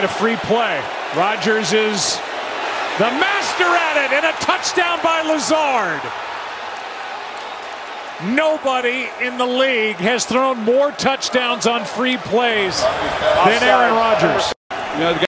A free play. Rodgers is the master at it, and a touchdown by Lazard. Nobody in the league has thrown more touchdowns on free plays than Aaron Rodgers.